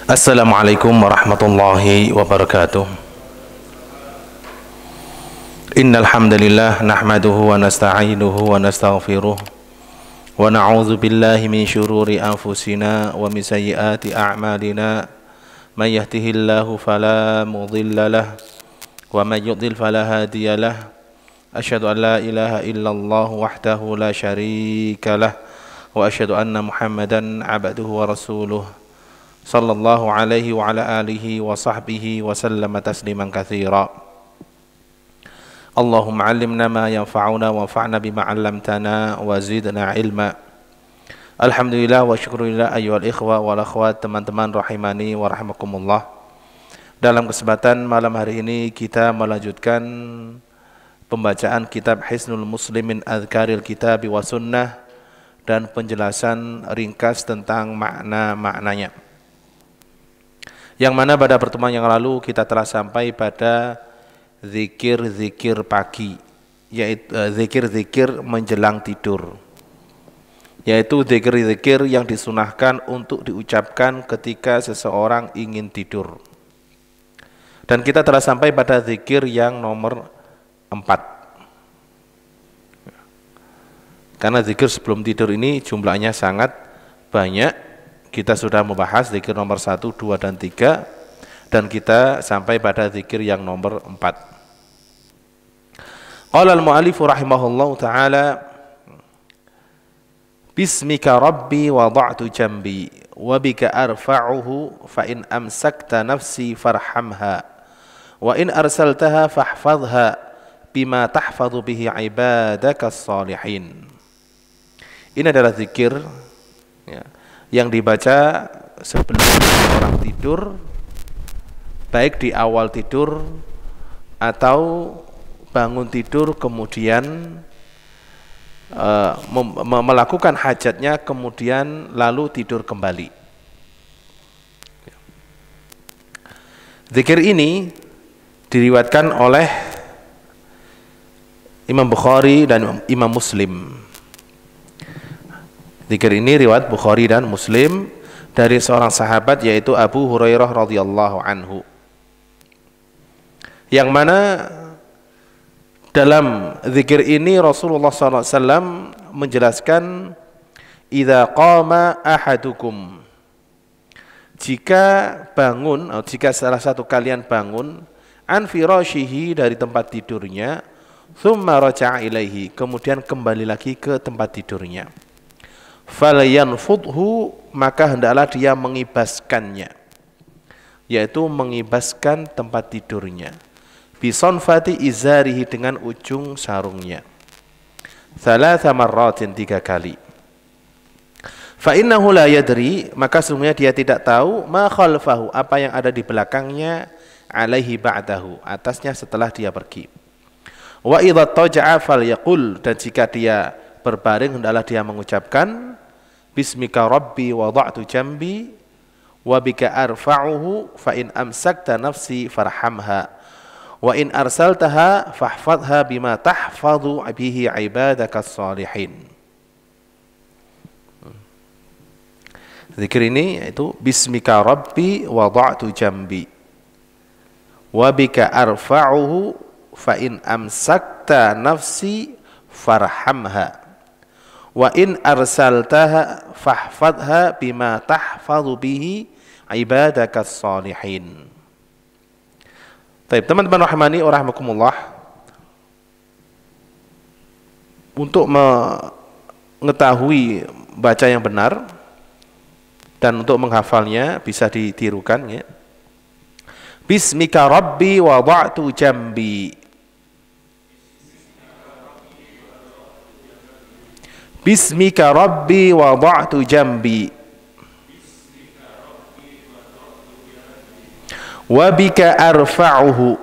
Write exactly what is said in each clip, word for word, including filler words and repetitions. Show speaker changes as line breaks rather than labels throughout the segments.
Assalamualaikum warahmatullahi wabarakatuh. Innal hamdalillah nahmaduhu wa nasta'inuhu wa nastaghfiruh wa na'udzu billahi min syururi anfusina wa min sayyiati a'malina. May yahdihillahu fala mudilla lahu wa may yudlil fala hadiya lahu. Asyhadu an la ilaha illallah wahdahu la syarika lahu wa asyhadu anna Muhammadan 'abduhu wa rasuluh. Sallallahu alaihi wa ala alihi wa sahbihi wa sallama tasliman katsira. Allahumma 'allimna ma yanfa'una wa anfa'na bima 'allamtana wa zidna ilma. Alhamdulillah wa syukurillah ayyuhal ikhwa wal akhwat, teman-teman rahimani wa rahimakumullah. Dalam kesempatan malam hari ini kita melanjutkan pembacaan kitab Hisnul Muslim min Adhkaril Kitab wa Sunnah dan penjelasan ringkas tentang makna-maknanya. Yang mana pada pertemuan yang lalu kita telah sampai pada zikir-zikir pagi, yaitu zikir-zikir menjelang tidur, yaitu zikir-zikir yang disunahkan untuk diucapkan ketika seseorang ingin tidur. Dan kita telah sampai pada zikir yang nomor empat. Karena zikir sebelum tidur ini jumlahnya sangat banyak. Kita sudah membahas zikir nomor satu, dua, dan tiga, dan kita sampai pada zikir yang nomor empat. Qala al-mu'allifu rahimahullahu ta'ala, Bismika rabbi wada'tu jambi, wabika arfa'uhu, fa in amsakta nafsi farhamha, wa in arsaltaha fahfadha, bima tahfadhu bihi ibadaka salihin. Ini adalah zikir ya, yang dibaca sebelum orang tidur, baik di awal tidur atau bangun tidur kemudian uh, melakukan hajatnya kemudian lalu tidur kembali. Zikir ini diriwayatkan oleh Imam Bukhari dan Imam Muslim. Zikir ini riwayat Bukhari dan Muslim dari seorang sahabat yaitu Abu Hurairah radhiyallahu anhu, yang mana dalam zikir ini Rasulullah shallallahu alaihi wasallam menjelaskan, idza qama ahadukum, jika bangun atau jika salah satu kalian bangun, an firashihi, dari tempat tidurnya, thumma raja'a ilaihi, kemudian kembali lagi ke tempat tidurnya, falyanfudhu, maka hendaklah dia mengibaskannya, yaitu mengibaskan tempat tidurnya, bisonfati izarihi, dengan ujung sarungnya, thalatha marratin, tiga kali. Fa innahu la yadri, maka sesungguhnya dia tidak tahu, ma khalfahu, apa yang ada di belakangnya, alaihi ba'dahu, atasnya setelah dia pergi. Wa idza taja'a falyaqul, dan jika dia berbaring hendaklah dia mengucapkan, Bismika rabbi wada'tu jambi, wa bika arfa'uhu, fa in amsakta nafsi farhamha, wa in arsaltaha fahfadha bima tahfadhu bihi ibadaka salihin. Zikir ini yaitu Bismika rabbi wada'tu jambi, wa bika arfa'uhu, fa in amsakta nafsi farhamha, wa in arsaltaha fahfadha bima tahfadhu bihi ibadaka salihin. Baik, teman-teman rahimani wa rahimakumullah, untuk mengetahui baca yang benar dan untuk menghafalnya bisa ditirukan ya. Bismika rabbi wada'tu jambi, Bismika rabbi wada'tu jambi, wa bika arfa'uhu,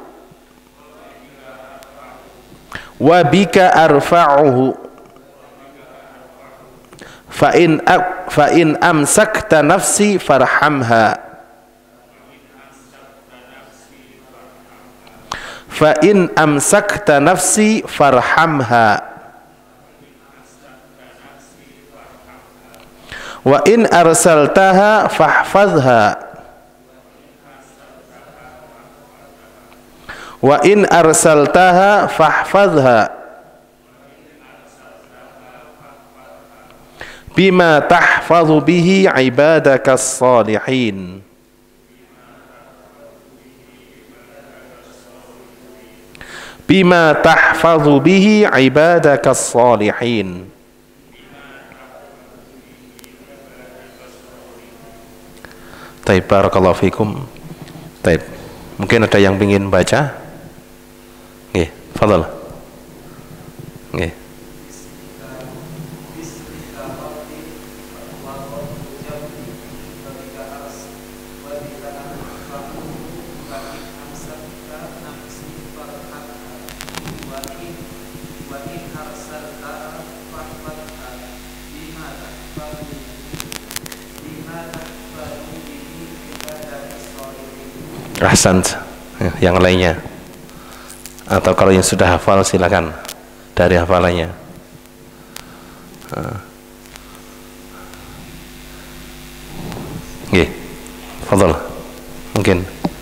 wa bika arfa'uhu, fa in fa in amsakta nafsi farhamha, fa in amsakta nafsi farhamha, wa in arsaltaha fahfazha, Wa in arsaltaha fahfadha bima tahfadhu bihi ibadakas salihin. Bima tahfadhu bihi ibadakas salihin. Taib, barakallahu fikum. Taib, mungkin ada yang ingin baca? Nggih, fadhal. Nggih. Ahsan, yang lainnya. Atau kalau yang sudah hafal silakan dari hafalannya. Nggih, fadhal. Mungkin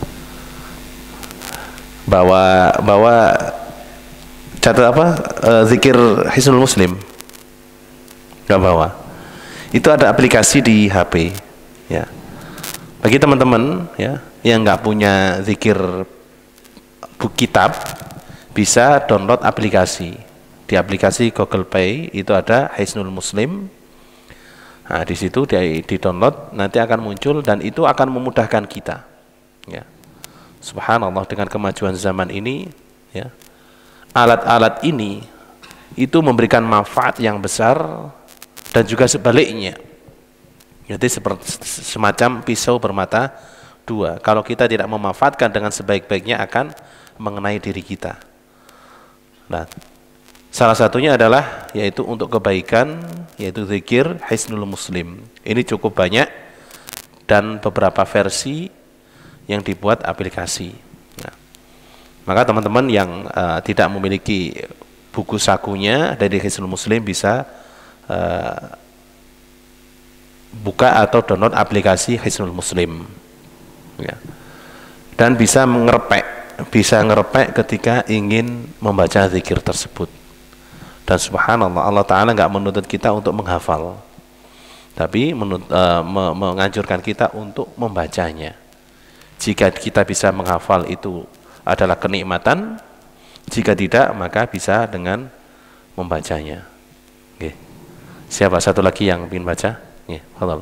bawa bawa catat apa? E, zikir Hisnul Muslim. Enggak bawa. Itu ada aplikasi di H P, ya. Bagi teman-teman ya yang nggak punya zikir buku kitab, bisa download aplikasi. Di aplikasi Google Play itu ada Hisnul Muslim. Nah, di situ di, di download nanti akan muncul dan itu akan memudahkan kita. Ya. Subhanallah, dengan kemajuan zaman ini, ya, alat-alat ini itu memberikan manfaat yang besar dan juga sebaliknya. Jadi seperti semacam pisau bermata dua. Kalau kita tidak memanfaatkan dengan sebaik-baiknya akan mengenai diri kita. Nah, salah satunya adalah yaitu untuk kebaikan, yaitu zikir Hisnul Muslim. Ini cukup banyak dan beberapa versi yang dibuat aplikasi. Nah, maka teman-teman yang uh, tidak memiliki buku sakunya dari Hisnul Muslim bisa uh, buka atau download aplikasi Hisnul Muslim, ya. Dan bisa ngerepek, bisa ngerepek ketika ingin membaca zikir tersebut. Dan subhanallah, Allah Ta'ala nggak menuntut kita untuk menghafal, tapi menut, uh, me menganjurkan kita untuk membacanya. Jika kita bisa menghafal itu adalah kenikmatan, jika tidak maka bisa dengan membacanya. Oke. Siapa satu lagi yang ingin baca? Ya, halal.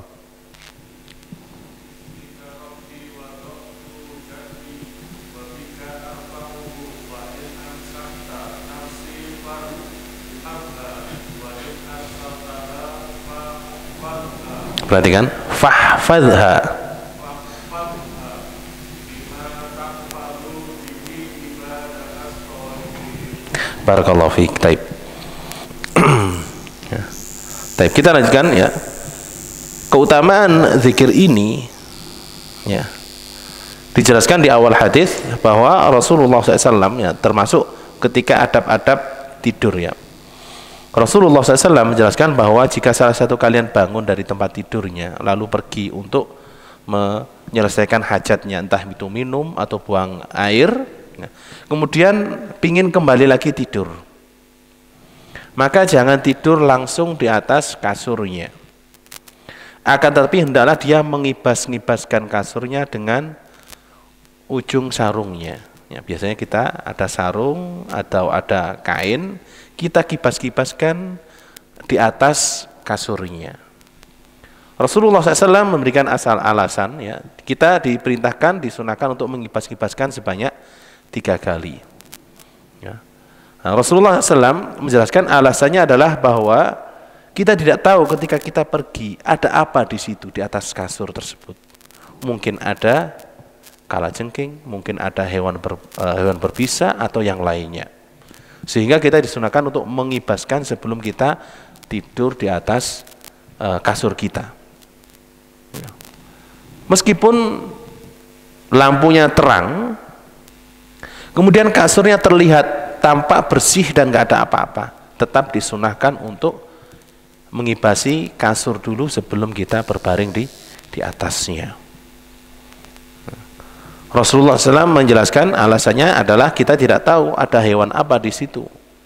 Perhatikan, fahfadha. Barakallahu fiik. Taib. Ya. Taib, kita lanjutkan ya. Keutamaan zikir ini, ya, dijelaskan di awal hadis bahwa Rasulullah shallallahu alaihi wasallam, ya, termasuk ketika adab-adab tidur, ya, Rasulullah shallallahu alaihi wasallam menjelaskan bahwa jika salah satu kalian bangun dari tempat tidurnya lalu pergi untuk menyelesaikan hajatnya, entah itu minum atau buang air, ya, kemudian pingin kembali lagi tidur, maka jangan tidur langsung di atas kasurnya. Akan tetapi hendaklah dia mengibas-ngibaskan kasurnya dengan ujung sarungnya. Ya, biasanya kita ada sarung atau ada kain, kita kibas-kibaskan di atas kasurnya. Rasulullah shallallahu alaihi wasallam memberikan asal alasan, ya, kita diperintahkan, disunahkan untuk mengibas-kibaskan sebanyak tiga kali. Ya. Nah, Rasulullah shallallahu alaihi wasallam menjelaskan alasannya adalah bahwa kita tidak tahu ketika kita pergi ada apa di situ di atas kasur tersebut. Mungkin ada kalajengking, mungkin ada hewan ber, uh, hewan berbisa atau yang lainnya. Sehingga kita disunahkan untuk mengibaskan sebelum kita tidur di atas uh, kasur kita. Ya. Meskipun lampunya terang, kemudian kasurnya terlihat tampak bersih dan nggak ada apa-apa, tetap disunahkan untuk mengibasi kasur dulu sebelum kita berbaring di di atasnya. Rasulullah shallallahu alaihi wasallam menjelaskan alasannya adalah kita tidak tahu ada hewan apa di situ.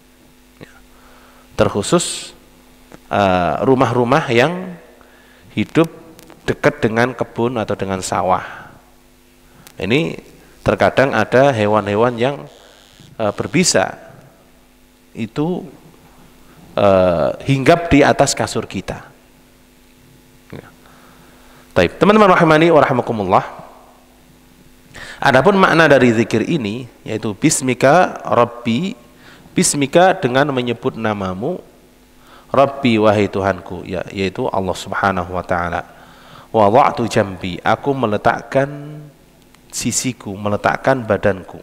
Terkhusus rumah-rumah uh, yang hidup dekat dengan kebun atau dengan sawah. Ini terkadang ada hewan-hewan yang uh, berbisa itu uh, hinggap di atas kasur kita. Ya. Baik, teman-teman rahimani wa rahimakumullah. Adapun makna dari zikir ini yaitu bismika Rabbi, bismika dengan menyebut namamu, Rabbi wahai Tuhanku, ya, yaitu Allah Subhanahu wa taala. Wada'tu jambi, aku meletakkan sisiku, meletakkan badanku.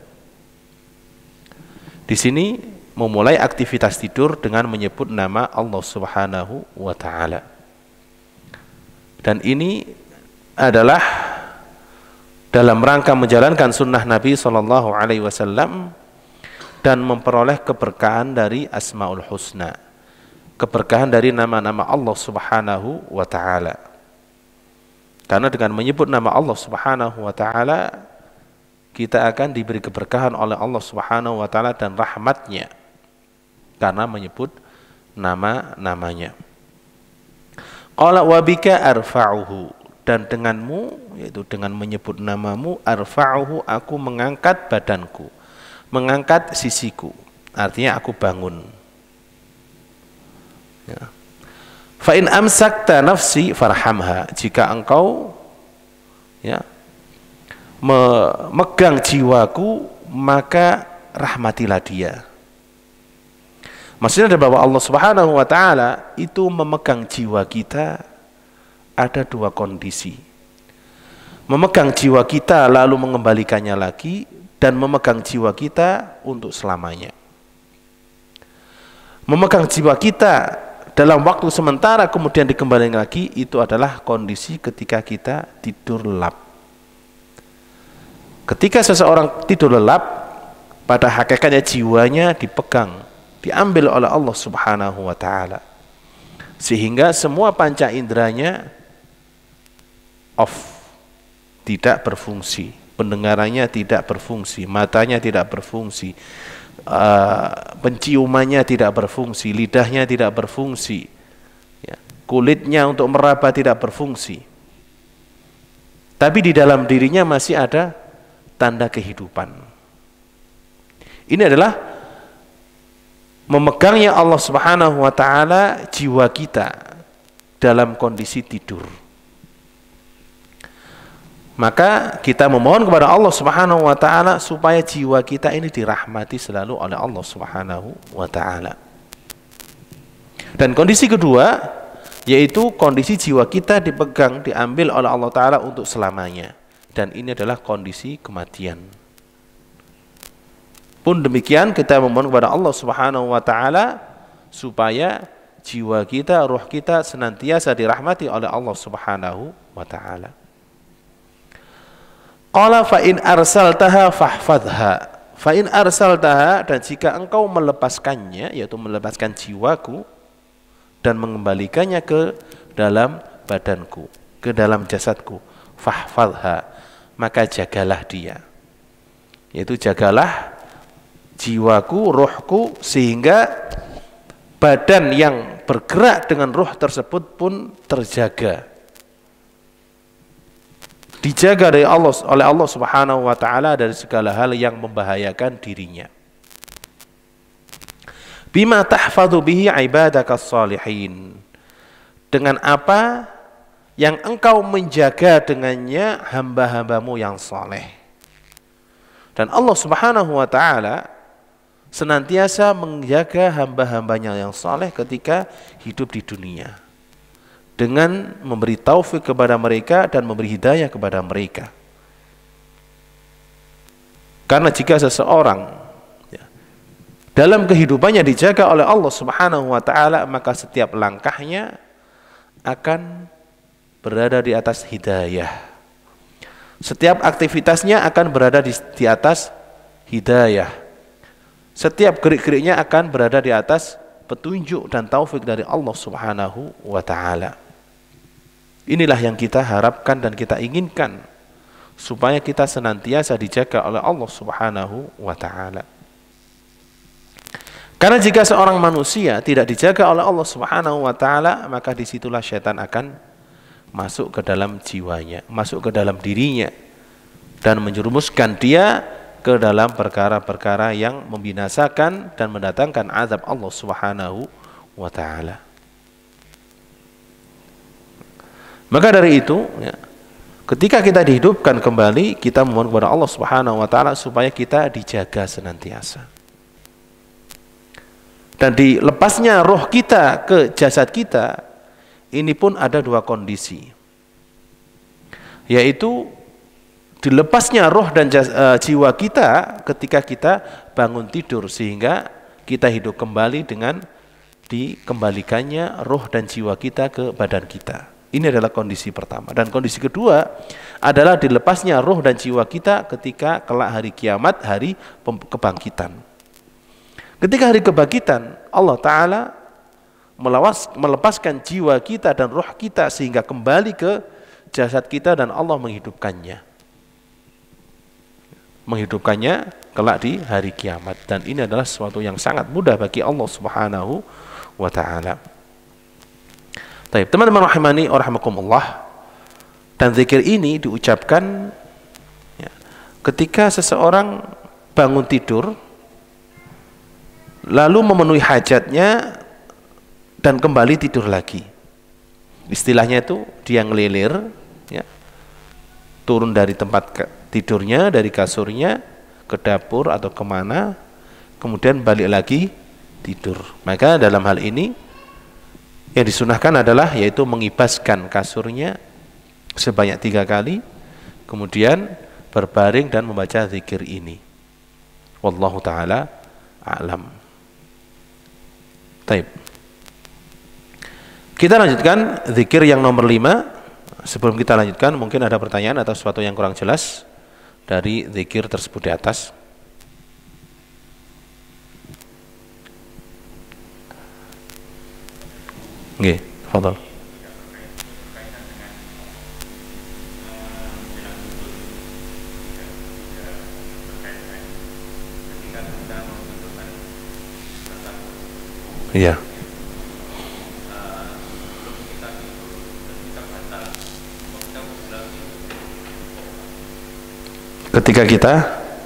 Di sini memulai aktivitas tidur dengan menyebut nama Allah Subhanahu wa taala. Dan ini adalah dalam rangka menjalankan sunnah Nabi shallallahu alaihi wasallam dan memperoleh keberkahan dari Asmaul Husna, keberkahan dari nama-nama Allah Subhanahu wa taala. Karena dengan menyebut nama Allah Subhanahu wa taala kita akan diberi keberkahan oleh Allah Subhanahu wa taala dan rahmatnya karena menyebut nama-namanya. Qala wa bika arfa'uhu, dan denganmu, yaitu dengan menyebut namamu, arfa'uhu, aku mengangkat badanku, mengangkat sisiku, artinya aku bangun. Ya. Fa in amsakta nafsi farhamha, jika engkau ya memegang jiwaku maka rahmatilah dia. Maksudnya bahwa Allah Subhanahu wa taala itu memegang jiwa kita. Ada dua kondisi, memegang jiwa kita lalu mengembalikannya lagi, dan memegang jiwa kita untuk selamanya. Memegang jiwa kita dalam waktu sementara kemudian dikembalikan lagi, itu adalah kondisi ketika kita tidur lelap. Ketika seseorang tidur lelap, pada hakikatnya jiwanya dipegang, diambil oleh Allah Subhanahu wa taala, sehingga semua panca inderanya off, tidak berfungsi, pendengarannya tidak berfungsi, matanya tidak berfungsi, uh, penciumannya tidak berfungsi, lidahnya tidak berfungsi, ya, kulitnya untuk meraba tidak berfungsi, tapi di dalam dirinya masih ada tanda kehidupan. Ini adalah memegangnya Allah Subhanahu wa taala jiwa kita dalam kondisi tidur. Maka kita memohon kepada Allah Subhanahu wa taala supaya jiwa kita ini dirahmati selalu oleh Allah Subhanahu wa taala. Dan kondisi kedua yaitu kondisi jiwa kita dipegang, diambil oleh Allah taala untuk selamanya, dan ini adalah kondisi kematian. Pun demikian kita memohon kepada Allah Subhanahu wa taala supaya jiwa kita, ruh kita senantiasa dirahmati oleh Allah Subhanahu wa taala. Qala fa in arsaltaha fahfadha, fa in arsaltaha, dan jika engkau melepaskannya, yaitu melepaskan jiwaku dan mengembalikannya ke dalam badanku, ke dalam jasadku, fahfadha, maka jagalah dia, yaitu jagalah jiwaku, ruhku, sehingga badan yang bergerak dengan ruh tersebut pun terjaga, dijaga dari Allah, oleh Allah Subhanahu wa taala dari segala hal yang membahayakan dirinya. Bima tahfadhu bihi ibadakas salihin, dengan apa yang engkau menjaga dengannya hamba-hambamu yang saleh. Dan Allah Subhanahu wa taala senantiasa menjaga hamba-hambanya yang saleh ketika hidup di dunia, dengan memberi taufik kepada mereka dan memberi hidayah kepada mereka. Karena jika seseorang ya, dalam kehidupannya dijaga oleh Allah Subhanahu wa taala, maka setiap langkahnya akan berada di atas hidayah. Setiap aktivitasnya akan berada di, di atas hidayah. Setiap gerik-geriknya akan berada di atas petunjuk dan taufik dari Allah Subhanahu wa taala. Inilah yang kita harapkan dan kita inginkan, supaya kita senantiasa dijaga oleh Allah Subhanahu wa taala. Karena jika seorang manusia tidak dijaga oleh Allah Subhanahu wa taala, maka disitulah syaitan akan masuk ke dalam jiwanya, masuk ke dalam dirinya, dan menjerumuskan dia ke dalam perkara-perkara yang membinasakan dan mendatangkan azab Allah Subhanahu wa taala. Maka dari itu, ya, ketika kita dihidupkan kembali, kita memohon kepada Allah Subhanahu wa taala supaya kita dijaga senantiasa. Dan dilepasnya roh kita ke jasad kita, ini pun ada dua kondisi, yaitu dilepasnya roh dan jas, uh, jiwa kita ketika kita bangun tidur, sehingga kita hidup kembali dengan dikembalikannya roh dan jiwa kita ke badan kita. Ini adalah kondisi pertama. Dan kondisi kedua adalah dilepasnya roh dan jiwa kita ketika kelak hari kiamat, hari kebangkitan. Ketika hari kebangkitan, Allah Ta'ala melawas, melepaskan jiwa kita dan roh kita sehingga kembali ke jasad kita dan Allah menghidupkannya. Menghidupkannya kelak di hari kiamat. Dan ini adalah sesuatu yang sangat mudah bagi Allah Subhanahu wa Ta'ala. Baik, teman-teman rahimani wa rahimakumullah. Dan zikir ini diucapkan ya, ketika seseorang bangun tidur, lalu memenuhi hajatnya dan kembali tidur lagi. Istilahnya itu dia ngelilir, ya, turun dari tempat tidurnya, dari kasurnya ke dapur atau kemana, kemudian balik lagi tidur. Maka dalam hal ini yang disunahkan adalah yaitu mengibaskan kasurnya sebanyak tiga kali, kemudian berbaring dan membaca zikir ini. Wallahu ta'ala a'lam. Taib. Kita lanjutkan zikir yang nomor lima. Sebelum kita lanjutkan, mungkin ada pertanyaan atau sesuatu yang kurang jelas dari zikir tersebut di atas. Nggih, tafadhol. Iya. Ketika kita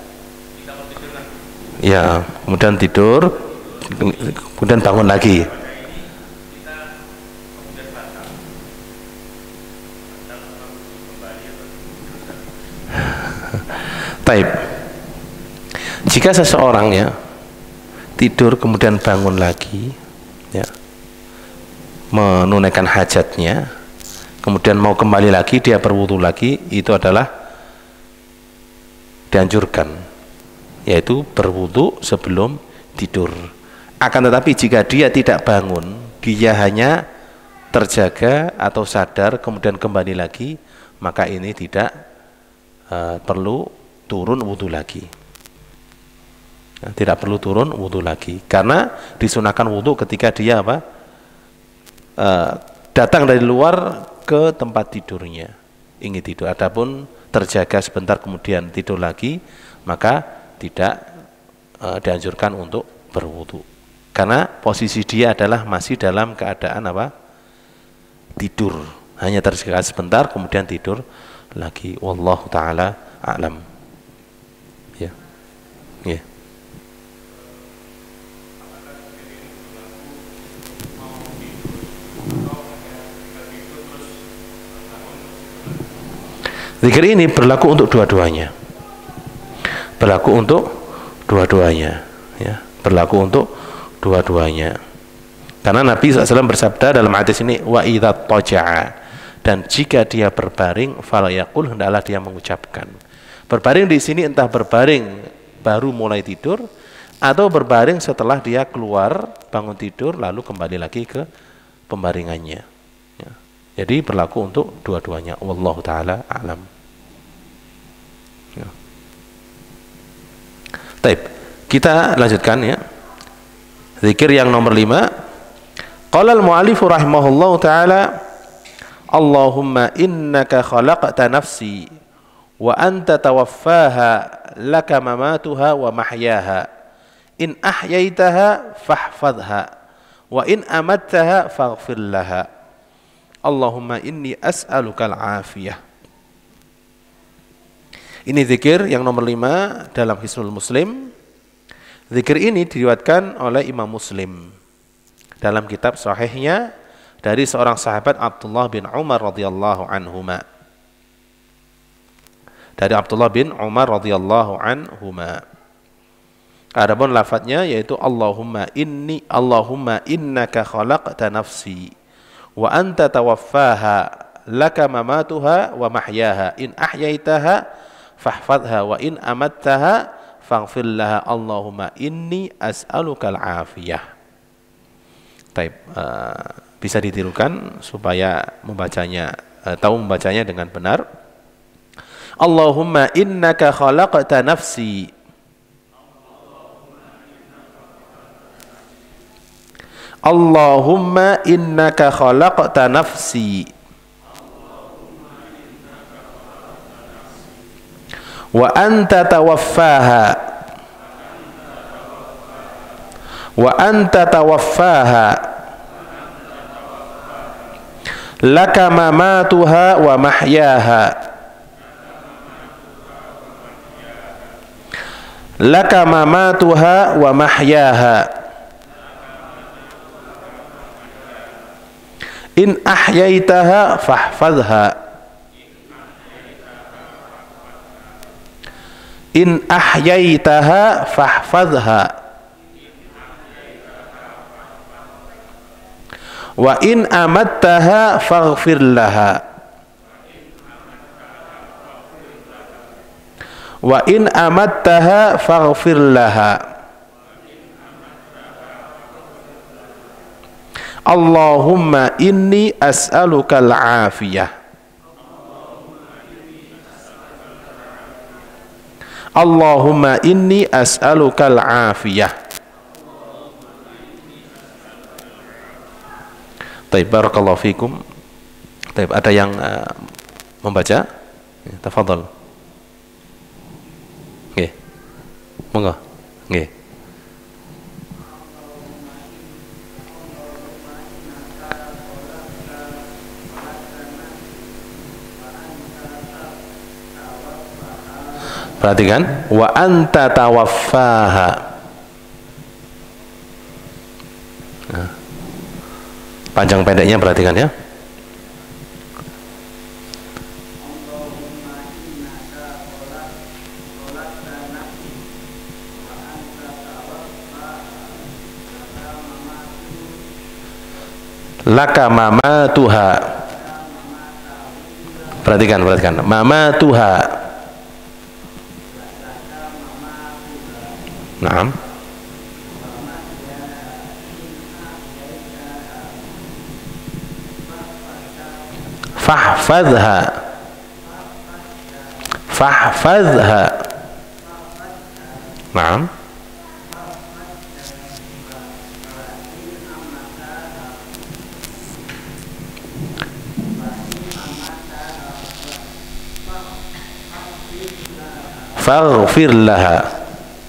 ya, kemudian tidur, kemudian bangun lagi. Taib. Jika seseorang ya tidur kemudian bangun lagi, ya, menunaikan hajatnya, kemudian mau kembali lagi, dia berwudu lagi, itu adalah dianjurkan, yaitu berwudu sebelum tidur. Akan tetapi jika dia tidak bangun, dia hanya terjaga atau sadar kemudian kembali lagi, maka ini tidak uh, perlu turun wudu lagi. Tidak perlu turun wudu lagi, karena disunahkan wudu ketika dia apa e, datang dari luar ke tempat tidurnya, ingin tidur. Adapun terjaga sebentar kemudian tidur lagi, maka tidak e, dianjurkan untuk berwudu, karena posisi dia adalah masih dalam keadaan apa tidur, hanya terjaga sebentar kemudian tidur lagi. Wallahu ta'ala a'lam. Ya, ya. Zikir ini berlaku untuk dua-duanya, berlaku untuk dua-duanya, ya, berlaku untuk dua-duanya. Karena Nabi shallallahu alaihi wasallam bersabda dalam hadis ini, wa idza taja'a, dan jika dia berbaring, fala yaqul, hendaklah dia mengucapkan. Berbaring di sini entah berbaring baru mulai tidur atau berbaring setelah dia keluar bangun tidur lalu kembali lagi ke pembaringannya. Ya. Jadi berlaku untuk dua-duanya. Wallahu ta'ala a'lam. Ya. Taib. Kita lanjutkan ya. Zikir yang nomor lima. Qala al-mu'allifu rahimahullahu ta'ala, Allahumma innaka khalaqta nafsi wa anta tawaffaha laka mamatuha wa mahyaha in ahyaitaha fahfadha wa in amattaha faghfir laha Allahumma inni as'alukal afiyah. Ini zikir yang nomor lima dalam Hisnul Muslim. Zikir ini diriwayatkan oleh Imam Muslim dalam kitab sahihnya dari seorang sahabat Abdullah bin Umar radhiyallahu anhuma. Dari Abdullah bin Umar radhiyallahu anhuma. Adapun lafadznya yaitu Allahumma inni Allahumma innaka khalaqta nafsi wa anta tawaffaha laka mamatuha wa mahyaha in ahyaitaha fahfadha wa in amattaha faghfir laha Allahumma inni as'alukal afiyah. Taib, uh, bisa ditirukan supaya membacanya uh, tahu membacanya dengan benar. Allahumma innaka khalaqta nafsi Allahumma innaka khalaqta nafsi wa anta tawaffaha wa anta tawaffaha laka mamatuha wa mahyaha laka mamatuha wa mahyaha in ahyaitaha fahfadha in ahyaitaha fahfadha wa in amattaha faghfir laha wa in amattaha faghfir laha Allahumma inni as'alukal afiyah Allahumma inni as'alukal afiyah. Taib, barakallahu fikum. Taib, ada yang uh, membaca? Ya, tafadhal. Nggih. Monggo. Nggih. Perhatikan, wa anta tawaffaha. Nah, panjang pendeknya perhatikan ya. Laka mamatuha. Perhatikan, perhatikan. Mamatuha. Naam. Fahfadha. Fahfadha. Naam. Faghfir laha.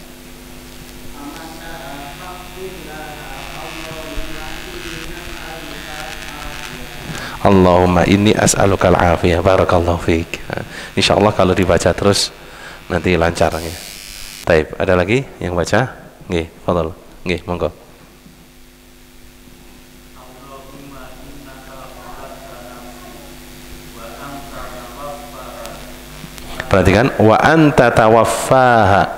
Allahumma inni as'alukal afiyah. Barakallahu fiik. Insyaallah kalau dibaca terus nanti lancar ya. Taib, ada lagi yang baca? Nggih, fadhal. Nggih, monggo. Perhatikan, wa anta tawaffaha.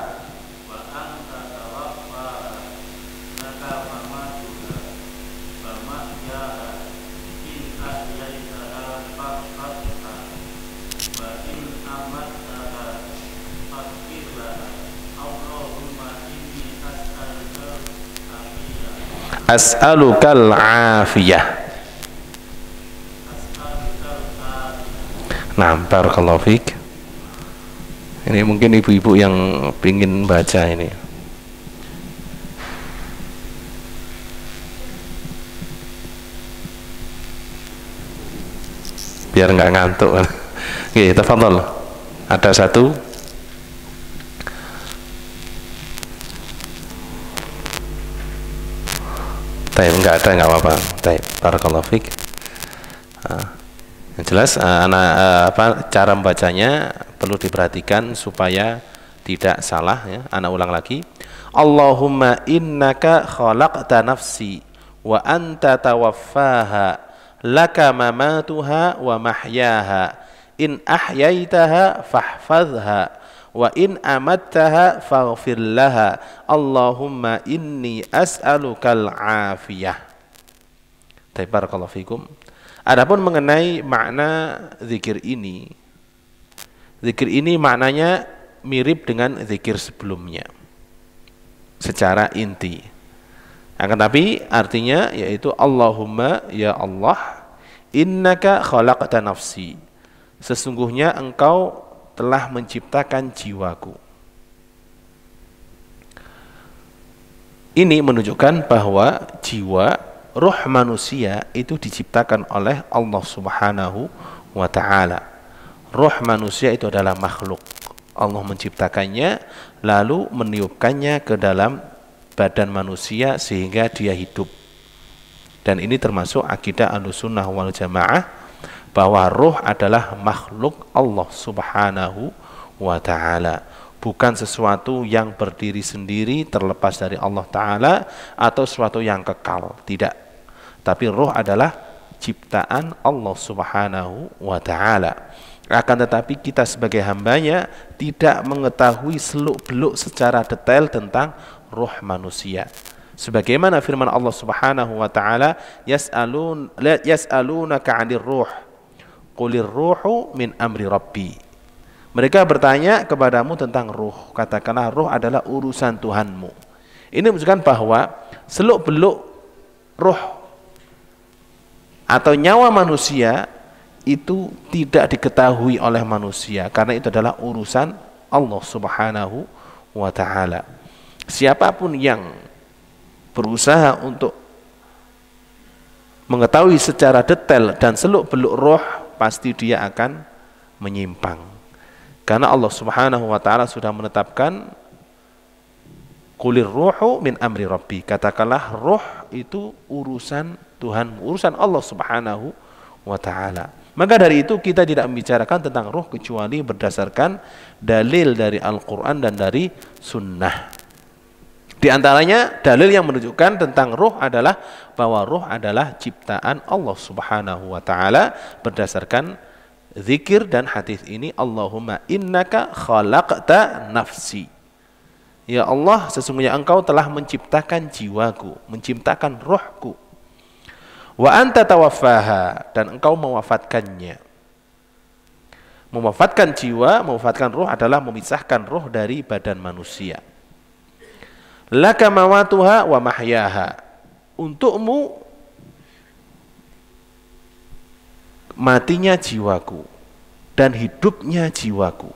As'alukal afiyah. Nah, barakallahu fiik. Ini mungkin ibu-ibu yang ingin baca ini. Biar nggak ngantuk. Oke, tafadhal. Ada satu. Taib, enggak ada, enggak apa-apa. Taib, barakallahu fiik. Nah, yang jelas uh, anak uh, apa cara membacanya perlu diperhatikan supaya tidak salah ya. Anak ulang lagi. Allahumma innaka khalaqta nafsi wa anta tawaffaha laka mamatuha wa mahyaha in ahyaitaha fahfazha wa in amattaha faghfir laha Allahumma inni as'alukal afiyah. Barakallahu fikum. Adapun mengenai makna zikir ini, zikir ini maknanya mirip dengan zikir sebelumnya secara inti. Akan tapi artinya yaitu Allahumma ya Allah, innaka khalaqta nafsi, sesungguhnya engkau telah menciptakan jiwaku. Ini menunjukkan bahwa jiwa, ruh manusia itu diciptakan oleh Allah Subhanahu wa ta'ala. Ruh manusia itu adalah makhluk. Allah menciptakannya lalu meniupkannya ke dalam badan manusia sehingga dia hidup. Dan ini termasuk akidah Ahlussunnah wal Jamaah bahwa ruh adalah makhluk Allah Subhanahu wa ta'ala, bukan sesuatu yang berdiri sendiri terlepas dari Allah Ta'ala atau sesuatu yang kekal, tidak. Tapi ruh adalah ciptaan Allah Subhanahu wa ta'ala. Akan tetapi kita sebagai hambanya tidak mengetahui seluk-beluk secara detail tentang ruh manusia. Sebagaimana firman Allah Subhanahu wa ta'ala, yas'alun yas'alunaka 'anir ruh qulir ruhu min amri rabbi. Mereka bertanya kepadamu tentang ruh, katakanlah ruh adalah urusan Tuhanmu. Ini menunjukkan bahwa seluk-beluk ruh atau nyawa manusia itu tidak diketahui oleh manusia, karena itu adalah urusan Allah Subhanahu wa ta'ala. Siapapun yang berusaha untuk mengetahui secara detail dan seluk-beluk roh, pasti dia akan menyimpang. Karena Allah Subhanahu wa ta'ala sudah menetapkan qulir ruhu min amri rabbi, katakanlah roh itu urusan Tuhan, urusan Allah Subhanahu wa ta'ala. Maka dari itu kita tidak membicarakan tentang ruh kecuali berdasarkan dalil dari Al-Quran dan dari Sunnah. Di antaranya dalil yang menunjukkan tentang ruh adalah bahwa ruh adalah ciptaan Allah Subhanahu wa ta'ala berdasarkan zikir dan hadis ini, Allahumma innaka khalaqta nafsi. Ya Allah, sesungguhnya engkau telah menciptakan jiwaku, menciptakan rohku. Wa anta tawaffaha, dan engkau mewafatkannya. Mewafatkan jiwa, mewafatkan roh adalah memisahkan roh dari badan manusia. Laka mawatuha wa mahyaha, untukmu matinya jiwaku dan hidupnya jiwaku.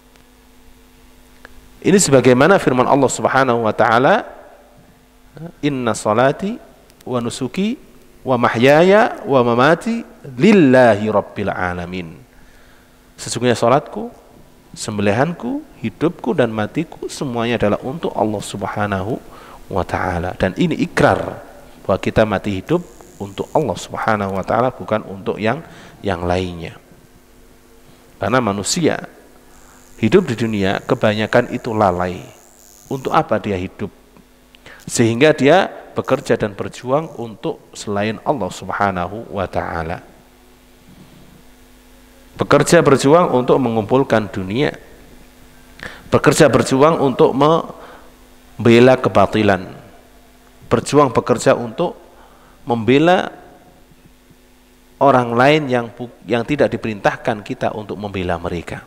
Ini sebagaimana firman Allah Subhanahu wa ta'ala, inna salati wa nusuki wa mahyaya wa mamati lillahi rabbil alamin. Sesungguhnya salatku, sembelihanku, hidupku dan matiku semuanya adalah untuk Allah Subhanahu wa ta'ala. Dan ini ikrar bahwa kita mati hidup untuk Allah Subhanahu wa ta'ala, bukan untuk yang yang lainnya. Karena manusia hidup di dunia kebanyakan itu lalai. Untuk apa dia hidup? Sehingga dia bekerja dan berjuang untuk selain Allah Subhanahu wa ta'ala. Bekerja berjuang untuk mengumpulkan dunia. Bekerja berjuang untuk membela kebatilan. Berjuang bekerja untuk membela orang lain yang yang tidak diperintahkan kita untuk membela mereka.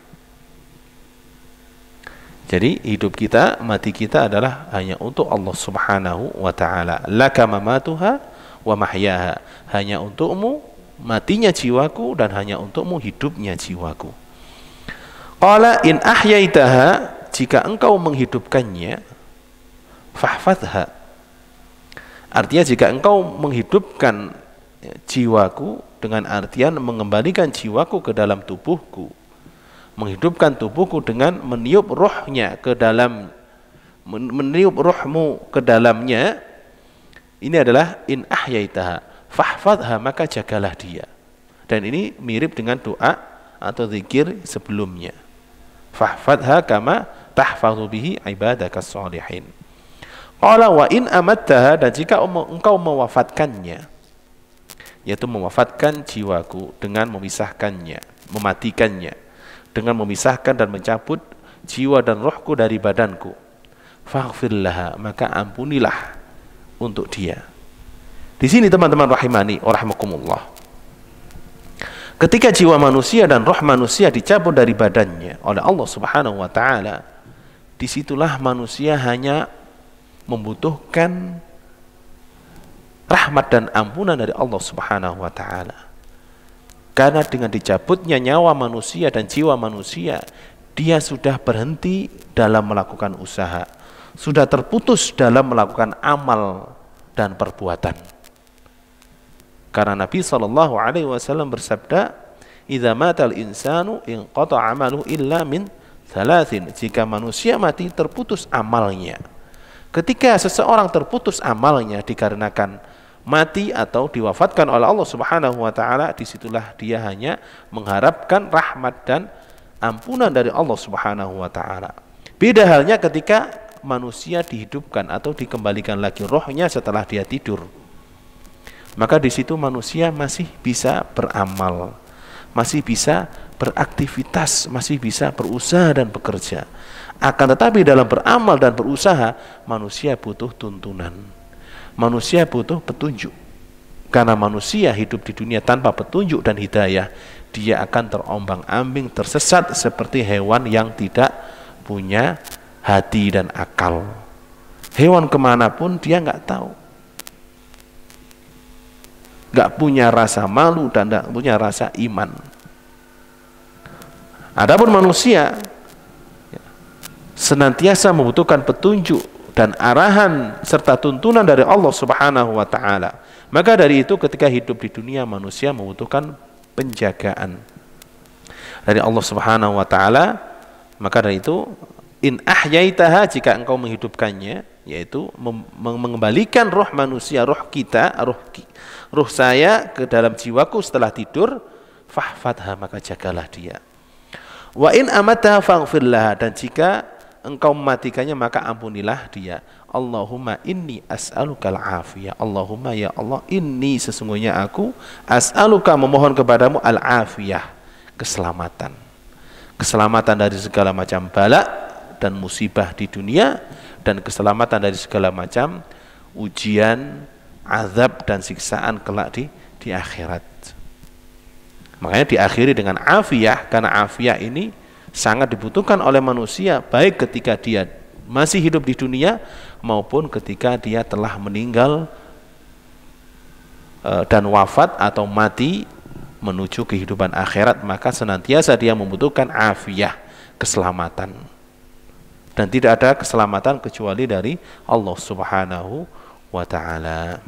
Jadi hidup kita, mati kita adalah hanya untuk Allah Subhanahu wa ta'ala. Laka mamatuha wa mahyaha, hanya untukmu matinya jiwaku dan hanya untukmu hidupnya jiwaku. Qala in ahyaitaha, jika engkau menghidupkannya, fahfadha, artinya jika engkau menghidupkan jiwaku dengan artian mengembalikan jiwaku ke dalam tubuhku, menghidupkan tubuhku dengan meniup rohnya ke dalam, meniup rohmu ke dalamnya. Ini adalah in ahyaitaha fahfadha, maka jagalah dia. Dan ini mirip dengan doa atau zikir sebelumnya. Fahfadha kama tahfadhu bihi ibadakas shalihin. Qala wa in amattaha, dan jika engkau mewafatkannya, yaitu mewafatkan jiwaku dengan memisahkannya, mematikannya, dengan memisahkan dan mencabut jiwa dan rohku dari badanku, faghfir laha, maka ampunilah untuk dia. Di sini teman-teman rahimani wa rahimakumullah, ketika jiwa manusia dan roh manusia dicabut dari badannya oleh Allah Subhanahu wa taala, disitulah manusia hanya membutuhkan rahmat dan ampunan dari Allah Subhanahu wa taala. Karena dengan dicabutnya nyawa manusia dan jiwa manusia, dia sudah berhenti dalam melakukan usaha, sudah terputus dalam melakukan amal dan perbuatan. Karena Nabi shallallahu alaihi wasallam bersabda, "Idza matal insanu inqata 'amaluhu illa min thalathin." Jika manusia mati, terputus amalnya. Ketika seseorang terputus amalnya dikarenakan mati atau diwafatkan oleh Allah Subhanahu wa taala, disitulah dia hanya mengharapkan rahmat dan ampunan dari Allah Subhanahu wa taala. Beda halnya ketika manusia dihidupkan atau dikembalikan lagi rohnya setelah dia tidur. Maka di situ manusia masih bisa beramal, masih bisa beraktivitas, masih bisa berusaha dan bekerja. Akan tetapi dalam beramal dan berusaha, manusia butuh tuntunan. Manusia butuh petunjuk. Karena manusia hidup di dunia tanpa petunjuk dan hidayah, dia akan terombang-ambing, tersesat seperti hewan yang tidak punya hati dan akal. Hewan kemanapun dia nggak tahu, nggak punya rasa malu dan nggak punya rasa iman. Adapun manusia senantiasa membutuhkan petunjuk dan arahan serta tuntunan dari Allah Subhanahu wa taala. Maka dari itu ketika hidup di dunia, manusia membutuhkan penjagaan dari Allah Subhanahu wa taala. Maka dari itu in ahyaitaha, jika engkau menghidupkannya, yaitu mengembalikan roh manusia, roh kita, roh roh saya ke dalam jiwaku setelah tidur, fahfadha, maka jagalah dia. Wa in amataha faghfir laha, dan jika engkau mematikannya maka ampunilah dia. Allahumma inni as'alukal afiyah. Allahumma ya Allah, inni sesungguhnya aku as'aluka memohon kepadamu al-afiyah, keselamatan. Keselamatan dari segala macam bala dan musibah di dunia, dan keselamatan dari segala macam ujian, azab dan siksaan kelak di di akhirat. Makanya diakhiri dengan afiyah, karena afiyah ini sangat dibutuhkan oleh manusia, baik ketika dia masih hidup di dunia maupun ketika dia telah meninggal e, dan wafat atau mati menuju kehidupan akhirat. Maka senantiasa dia membutuhkan afiyah, keselamatan, dan tidak ada keselamatan kecuali dari Allah Subhanahu wa taala.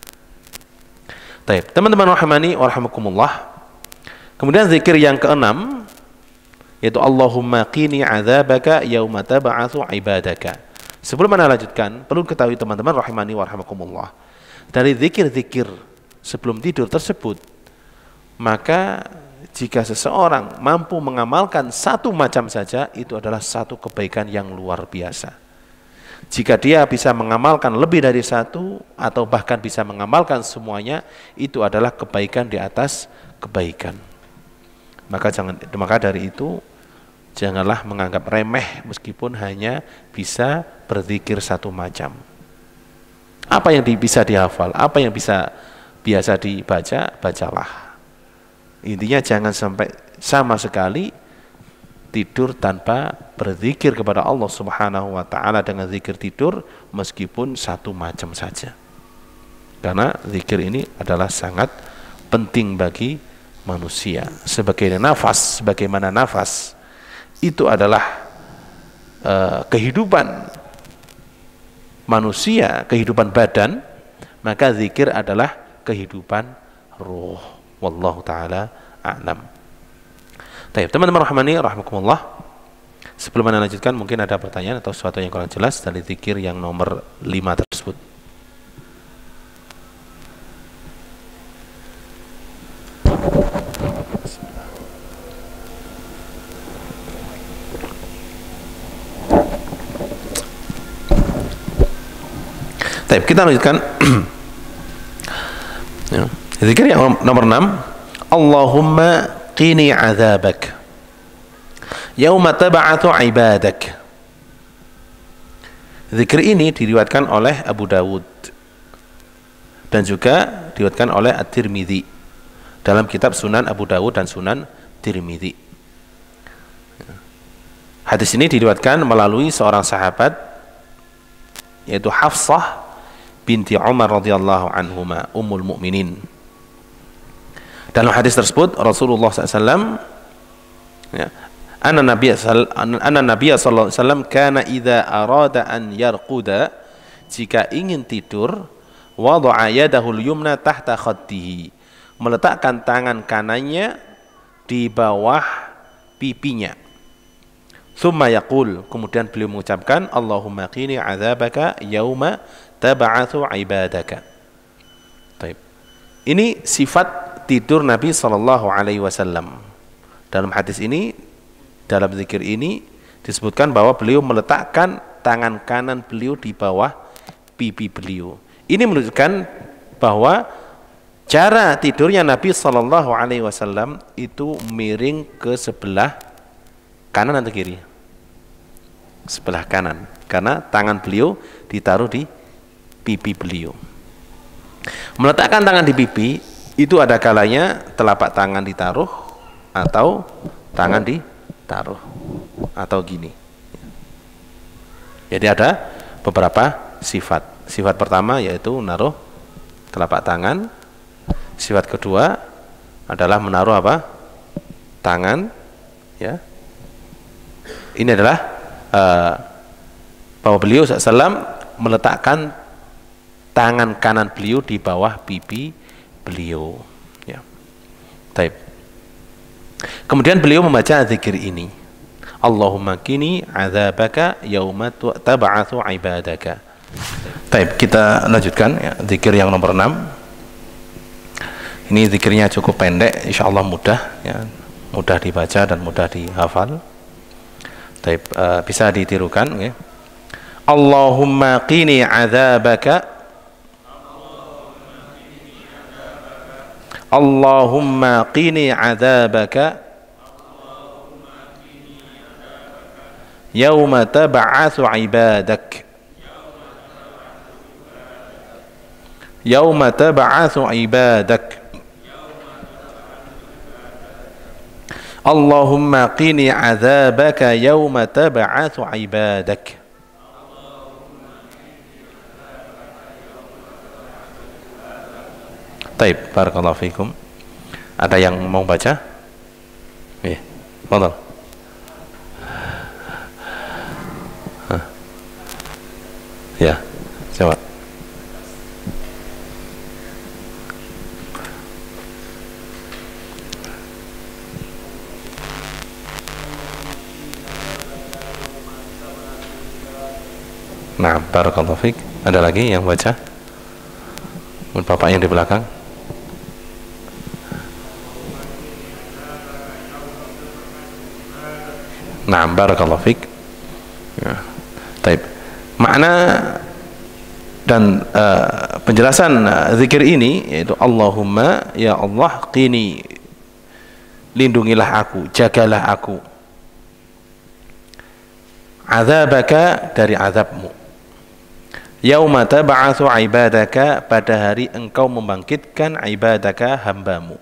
Baik, teman-teman rahimani wa rahimakumullah. Kemudian zikir yang keenam, yaitu Allahumma qini adzabaka yauma tab'atsu ibadaka. Sebelum Anda lanjutkan, perlu ketahui teman-teman rahimani wa rahimakumullah, dari zikir-zikir sebelum tidur tersebut, maka jika seseorang mampu mengamalkan satu macam saja, itu adalah satu kebaikan yang luar biasa. Jika dia bisa mengamalkan lebih dari satu atau bahkan bisa mengamalkan semuanya, itu adalah kebaikan di atas kebaikan. Maka jangan, maka dari itu janganlah menganggap remeh meskipun hanya bisa berzikir satu macam. Apa yang bisa dihafal, apa yang bisa biasa dibaca, bacalah. Intinya jangan sampai sama sekali tidur tanpa berzikir kepada Allah Subhanahu wa taala dengan zikir tidur meskipun satu macam saja. Karena zikir ini adalah sangat penting bagi manusia. Sebagai nafas, sebagaimana nafas itu adalah uh, kehidupan manusia, kehidupan badan, maka zikir adalah kehidupan ruh. Wallahu taala a'lam. Baik, teman-teman rahmani rahimakumullah. Sebelum Anda lanjutkan, mungkin ada pertanyaan atau sesuatu yang kurang jelas dari zikir yang nomor lima tersebut. Baik, kita lanjutkan. Ya. Zikir yang nomor enam, Allahumma qini azabak yauma tab'atsu ibadak. Zikir ini diriwayatkan oleh Abu Dawud dan juga diriwayatkan oleh At-Tirmidzi dalam kitab Sunan Abu Dawud dan Sunan Tirmidzi. Hadis ini diriwayatkan melalui seorang sahabat, yaitu Hafsah binti Umar radhiyallahu anhuma, ummul mukminin. Dalam hadis tersebut Rasulullah sallallahu alaihi wasallam, ya, Anna Nabiya Anna Nabiya sallallahu alaihi wasallam kana idza arada an yarquda, jika ingin tidur, wada'a yadahu al-yumna tahta khaddihi, meletakkan tangan kanannya di bawah pipinya. Tsumma yaqul, kemudian beliau mengucapkan Allahumma qini adzabaka yauma tab'atsu ibadaka. Baik. Ini sifat tidur Nabi sallallahu alaihi wasallam. Dalam hadis ini, dalam zikir ini disebutkan bahwa beliau meletakkan tangan kanan beliau di bawah pipi beliau. Ini menunjukkan bahwa cara tidurnya Nabi sallallahu alaihi wasallam itu miring ke sebelah kanan atau kiri? Sebelah kanan, karena tangan beliau ditaruh di pipi beliau. Meletakkan tangan di pipi itu ada kalanya telapak tangan ditaruh atau tangan ditaruh atau gini. Jadi ada beberapa sifat. Sifat pertama yaitu menaruh telapak tangan. Sifat kedua adalah menaruh apa? Tangan, ya. Ini adalah uh, bahwa beliau sallallahu alaihi wasallam meletakkan tangan kanan beliau di bawah pipi beliau, ya. Taib. Kemudian beliau membaca zikir ini, Allahumma qini adzabaka yauma tab'atsu ibadaka. Taib, kita lanjutkan, ya, zikir yang nomor enam. Ini zikirnya cukup pendek, insyaallah mudah, ya, mudah dibaca dan mudah dihafal. Taib, uh, bisa ditirukan, ya. Allahumma qini adzabaka Allahumma qini adzabaka yauma tab'atsu ibadak yauma tab'atsu ibadak Allahumma qini adzabaka yauma tab'atsu ibadak. Taib, barakallahu fikum. Ada yang mau baca? Iya, fadhal. Ya, jawab. Nah, barakallahu fik. Ada lagi yang baca? Bapak yang di belakang. Nah, barakallahu fik. Ya. Taib. Makna dan uh, penjelasan uh, zikir ini yaitu Allahumma, ya Allah, qini, lindungilah aku, jagalah aku, adzabaka, dari azabmu, yauma tab'atsu ibadaka, pada hari engkau membangkitkan ibadaka, hambamu,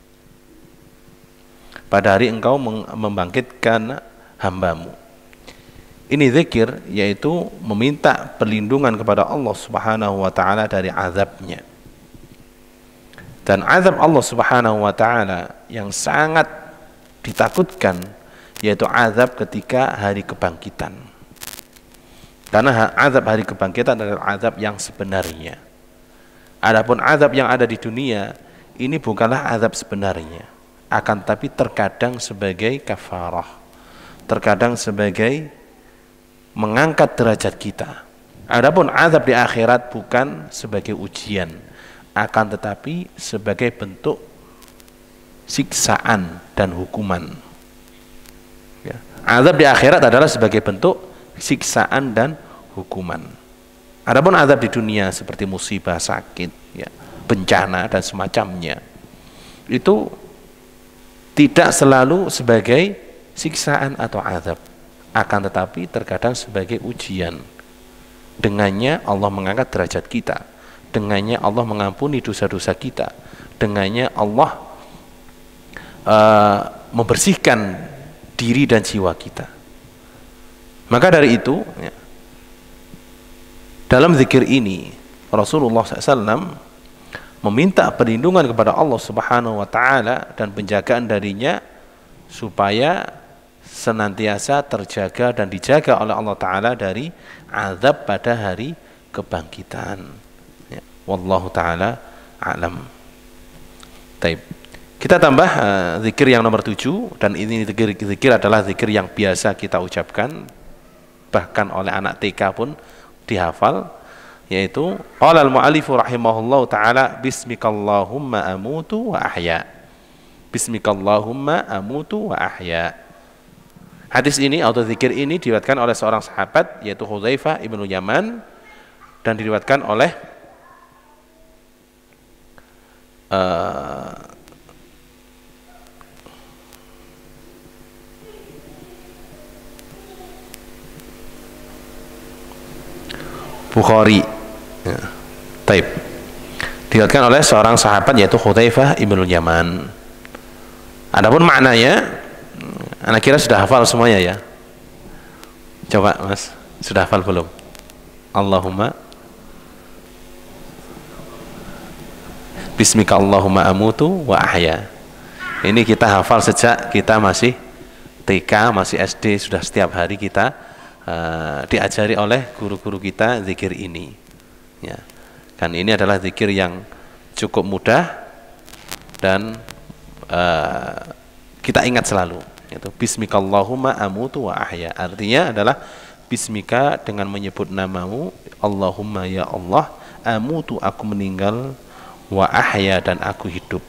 pada hari engkau membangkitkan hambamu. Ini zikir yaitu meminta perlindungan kepada Allah Subhanahu wa taala dari azabnya. Dan azab Allah Subhanahu wa taala yang sangat ditakutkan yaitu azab ketika hari kebangkitan. Karena azab hari kebangkitan adalah azab yang sebenarnya. Adapun azab yang ada di dunia ini bukanlah azab sebenarnya. akan tetapi terkadang sebagai kafarah, terkadang sebagai mengangkat derajat kita. Adapun azab di akhirat bukan sebagai ujian, akan tetapi sebagai bentuk siksaan dan hukuman. Ya. Azab di akhirat adalah sebagai bentuk siksaan dan hukuman. Adapun azab di dunia seperti musibah, sakit, ya, bencana dan semacamnya, itu tidak selalu sebagai siksaan atau azab, akan tetapi terkadang sebagai ujian. Dengannya Allah mengangkat derajat kita, dengannya Allah mengampuni dosa-dosa kita, dengannya Allah uh, membersihkan diri dan jiwa kita. Maka dari itu, ya, dalam zikir ini Rasulullah shallallahu alaihi wasallam meminta perlindungan kepada Allah Subhanahu wa taala dan penjagaan darinya supaya senantiasa terjaga dan dijaga oleh Allah taala dari azab pada hari kebangkitan. Ya, wallahu taala a'lam. Taib. Kita tambah uh, zikir yang nomor tujuh, dan ini zikir, zikir adalah zikir yang biasa kita ucapkan, bahkan oleh anak T K pun dihafal, yaitu qala al-mu'allifu rahimahullahu taala bismikallahumma amutu wa ahya. Bismikallahumma amutu wa ahya. Hadis ini atau zikir ini diriwayatkan oleh seorang sahabat yaitu Hudzaifah ibnu Yaman, dan diriwayatkan oleh uh, Bukhari. Ya. Taib. Diriwayatkan oleh seorang sahabat yaitu Hudzaifah ibnu Yaman. Adapun maknanya, anak kira sudah hafal semuanya ya. Coba Mas, sudah hafal belum? Allahumma Bismika Allahumma amutu wa ahya. Ini kita hafal sejak kita masih T K, masih S D, sudah setiap hari kita uh, diajari oleh guru-guru kita zikir ini. Ya. Kan ini adalah zikir yang cukup mudah dan uh, kita ingat selalu. Yaitu Bismikallahumma amutu wa ahya. Artinya adalah Bismika dengan menyebut namamu, Allahumma ya Allah, amutu aku meninggal, wa ahya dan aku hidup.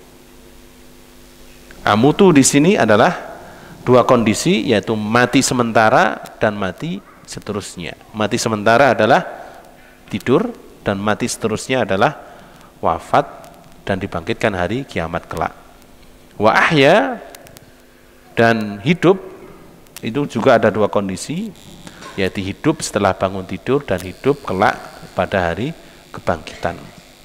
Amutu di sini adalah dua kondisi, yaitu mati sementara dan mati seterusnya. Mati sementara adalah tidur, dan mati seterusnya adalah wafat dan dibangkitkan hari kiamat kelak. Wa ahya dan hidup itu juga ada dua kondisi, yaitu hidup setelah bangun tidur dan hidup kelak pada hari kebangkitan.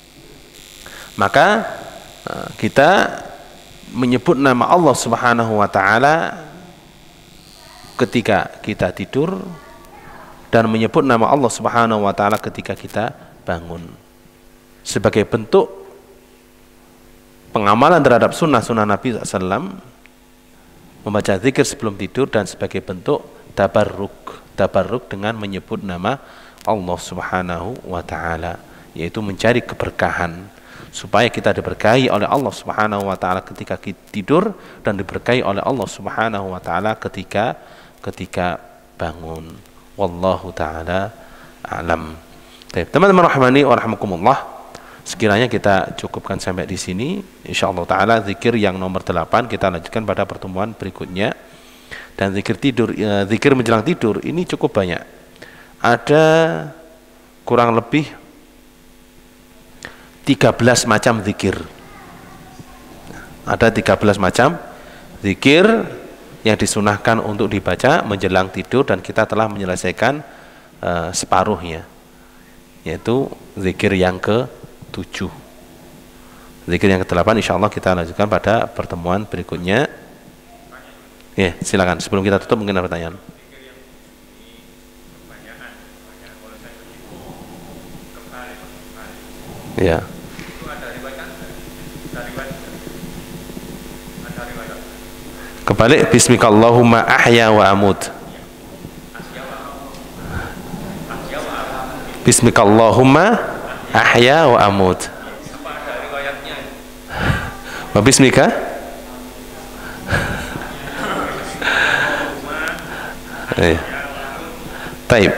Maka kita menyebut nama Allah Subhanahu wa taala ketika kita tidur dan menyebut nama Allah Subhanahu wa taala ketika kita bangun, sebagai bentuk pengamalan terhadap sunnah-sunnah Nabi shallallahu alaihi wasallam, membaca zikir sebelum tidur, dan sebagai bentuk tabarruk, tabarruk dengan menyebut nama Allah Subhanahu wa taala, yaitu mencari keberkahan supaya kita diberkahi oleh Allah Subhanahu wa taala ketika kita tidur dan diberkahi oleh Allah Subhanahu wa taala ketika ketika bangun. Wallahu taala a'lam. Teman-teman rahmani wa rahmakumullah, sekiranya kita cukupkan sampai di sini. Insyaallah taala zikir yang nomor delapan kita lanjutkan pada pertemuan berikutnya. Dan zikir tidur, ya, zikir menjelang tidur ini cukup banyak. Ada kurang lebih tiga belas macam zikir. Ada tiga belas macam zikir yang disunahkan untuk dibaca menjelang tidur, dan kita telah menyelesaikan uh, separuhnya, yaitu zikir yang ke tujuh. Zikir yang ke delapan insyaallah kita lanjutkan pada pertemuan berikutnya. Ya, silakan. Sebelum kita tutup mungkin ada pertanyaan. Ya. Kebalik, Bismikallahumma ahya wa amut. Bismikallahumma ahya wa amut. Wa bismika Eh. Taib.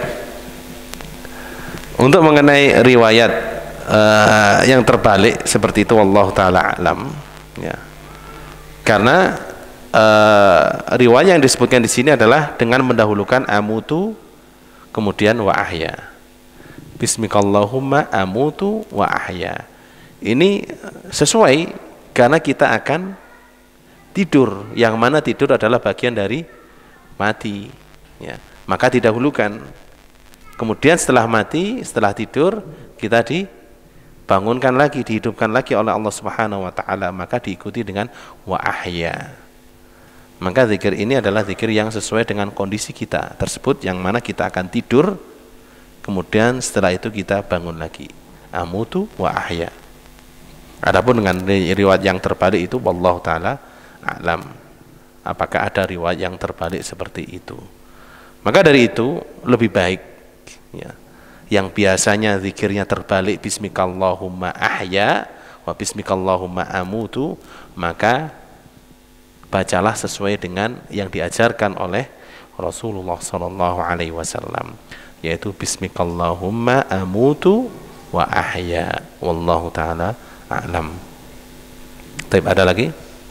Untuk mengenai riwayat uh, yang terbalik seperti itu, wallahu taala alam, ya. Karena uh, riwayat yang disebutkan di sini adalah dengan mendahulukan amutu kemudian wa ahya. Bismikallahumma amutu wa ahya. Ini sesuai karena kita akan tidur, yang mana tidur adalah bagian dari mati, ya. Maka didahulukan. Kemudian setelah mati, setelah tidur, kita dibangunkan lagi, dihidupkan lagi oleh Allah Subhanahu wa taala, maka diikuti dengan wa ahya. Maka zikir ini adalah zikir yang sesuai dengan kondisi kita tersebut, yang mana kita akan tidur, kemudian setelah itu kita bangun lagi. Amutu wa ahya. Adapun dengan riwayat yang terbalik itu wallahu taala alam. Apakah ada riwayat yang terbalik seperti itu? Maka dari itu lebih baik, ya, yang biasanya zikirnya terbalik bismikallahumma ahya wa bismikallahumma amutu, maka bacalah sesuai dengan yang diajarkan oleh Rasulullah sallallahu alaihi wasallam, yaitu bismikallahumma amutu wa ahya, wallahu taala a'lam. Baik, ada lagi?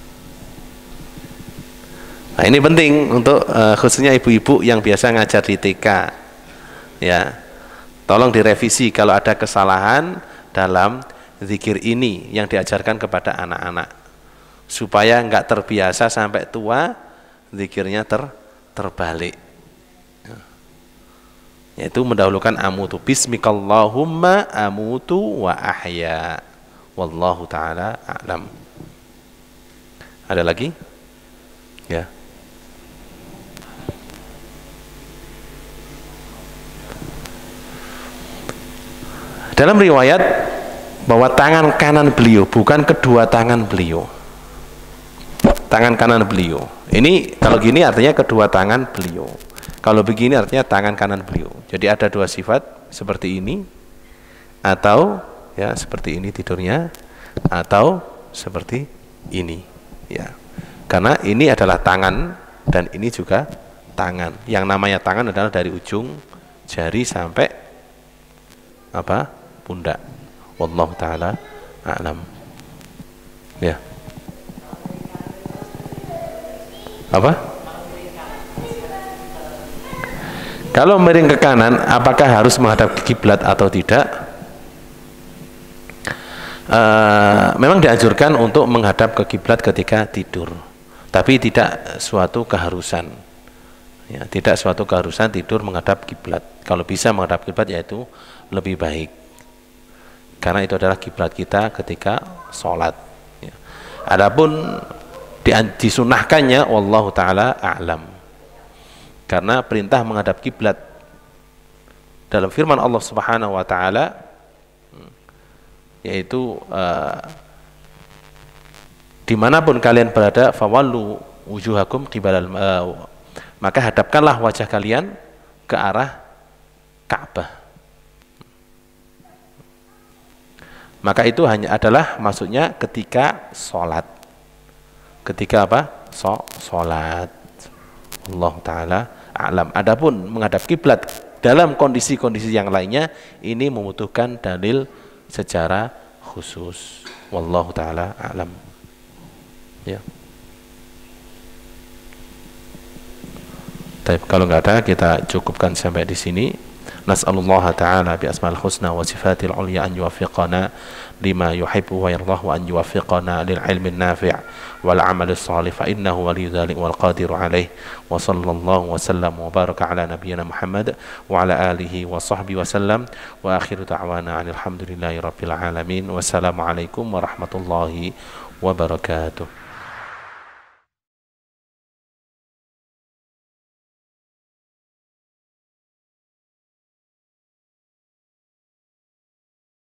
Nah, ini penting untuk uh, khususnya ibu-ibu yang biasa ngajar di T K, ya. Tolong direvisi kalau ada kesalahan dalam zikir ini yang diajarkan kepada anak-anak, supaya enggak terbiasa sampai tua zikirnya ter terbalik. Yaitu mendahulukan amutu, bismikallahumma amutu wa ahya, wallahu taala a'lam. Ada lagi? Ya. Dalam riwayat bahwa tangan kanan beliau, bukan kedua tangan beliau, tangan kanan beliau. Ini kalau gini artinya kedua tangan beliau, kalau begini artinya tangan kanan beliau. Jadi ada dua sifat, seperti ini, atau ya seperti ini tidurnya, atau seperti ini, ya. Karena ini adalah tangan dan ini juga tangan. Yang namanya tangan adalah dari ujung jari sampai apa? Pundak. Wallahu taala a'lam. Ya. Apa? Kalau miring ke kanan, apakah harus menghadap kiblat atau tidak? Uh, memang dianjurkan untuk menghadap ke kiblat ketika tidur, tapi tidak suatu keharusan. Ya, tidak suatu keharusan tidur menghadap kiblat. Kalau bisa menghadap kiblat, yaitu lebih baik, karena itu adalah kiblat kita ketika sholat, ya. Adapun disunahkannya wallahu taala a'lam, karena perintah menghadap kiblat dalam firman Allah Subhanahu wa taala, yaitu uh, dimanapun kalian berada, fawallu wujuhakum qibalal, uh, maka hadapkanlah wajah kalian ke arah Ka'bah. Maka itu hanya adalah maksudnya ketika sholat, ketika apa? So, sholat. Allah taala a'lam. Adapun menghadap kiblat dalam kondisi-kondisi yang lainnya, ini membutuhkan dalil secara khusus. Wallahu taala a'lam. Ya. Tapi kalau nggak ada, kita cukupkan sampai di sini. Nas'alullah ta'ala bi asma'il husna wa sifatil ulya an yuwaffiqana lima yuhibbu wa yardah, wa an yuwaffiqana lil ilmin nafi' wal amal salih, fa innahu waliyyu dzalik wal qadiru alaih. Wa sallallahu wa sallam wa baraka ala nabiyyina Muhammad wa ala alihi wa sahbihi wa sallam, wa akhiru da'wana alhamdulillahi rabbil alamin. Wassalamu alaikum warahmatullahi wabarakatuh.